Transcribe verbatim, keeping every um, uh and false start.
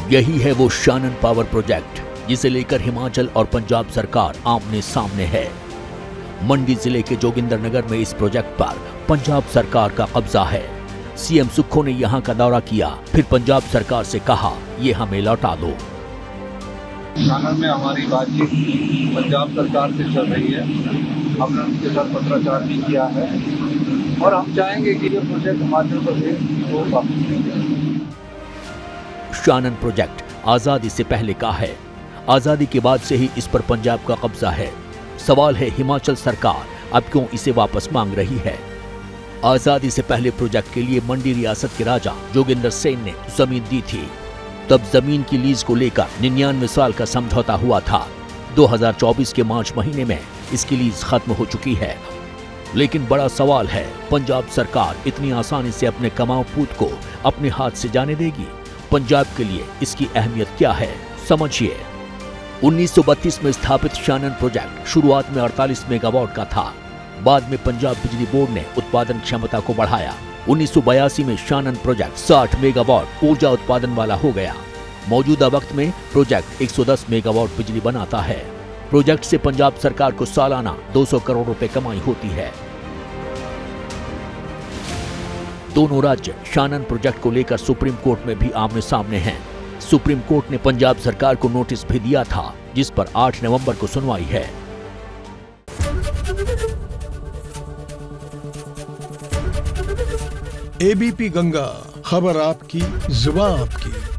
यही है वो शानन पावर प्रोजेक्ट जिसे लेकर हिमाचल और पंजाब सरकार आमने सामने है। मंडी जिले के जोगिंद्रनगर में इस प्रोजेक्ट पर पंजाब सरकार का कब्जा है। सीएम सुक्खू ने यहां का दौरा किया, फिर पंजाब सरकार से कहा ये हमें लौटा दो। शानन में हमारी बातचीत पंजाब सरकार से चल रही है। हमने उनके साथ पत्राचार भी किया है और हम चाहेंगे कि ये प्रोजेक्ट हिमाचल प्रदेश को वापस मिल जाए। शानन प्रोजेक्ट आजादी से पहले का है, आजादी के बाद से ही इस पर पंजाब का कब्जा है। सवाल है हिमाचल सरकार अब क्यों इसे वापस मांग रही है। आजादी से पहले प्रोजेक्ट के लिए मंडी रियासत के राजा जोगिंदर सेन ने जमीन दी थी। तब जमीन की लीज को लेकर निन्यानवे साल का समझौता हुआ था। दो हज़ार चौबीस के मार्च महीने में इसकी लीज खत्म हो चुकी है। लेकिन बड़ा सवाल है, पंजाब सरकार इतनी आसानी से अपने कमाऊ पूत को अपने हाथ से जाने देगी? पंजाब के लिए इसकी अहमियत क्या है, समझिए। उन्नीस सौ बत्तीस में स्थापित शानन प्रोजेक्ट शुरुआत में अड़तालीस मेगावाट का था। बाद में पंजाब बिजली बोर्ड ने उत्पादन क्षमता को बढ़ाया। उन्नीस सौ बयासी में शानन प्रोजेक्ट साठ मेगावाट ऊर्जा उत्पादन वाला हो गया। मौजूदा वक्त में प्रोजेक्ट एक सौ दस मेगावाट बिजली बनाता है। प्रोजेक्ट से पंजाब सरकार को सालाना दो सौ करोड़ रुपए कमाई होती है। दोनों राज्य शानन प्रोजेक्ट को लेकर सुप्रीम कोर्ट में भी आमने सामने हैं। सुप्रीम कोर्ट ने पंजाब सरकार को नोटिस भी दिया था, जिस पर आठ नवंबर को सुनवाई है। एबीपी गंगा, खबर आपकी, जुबान आपकी।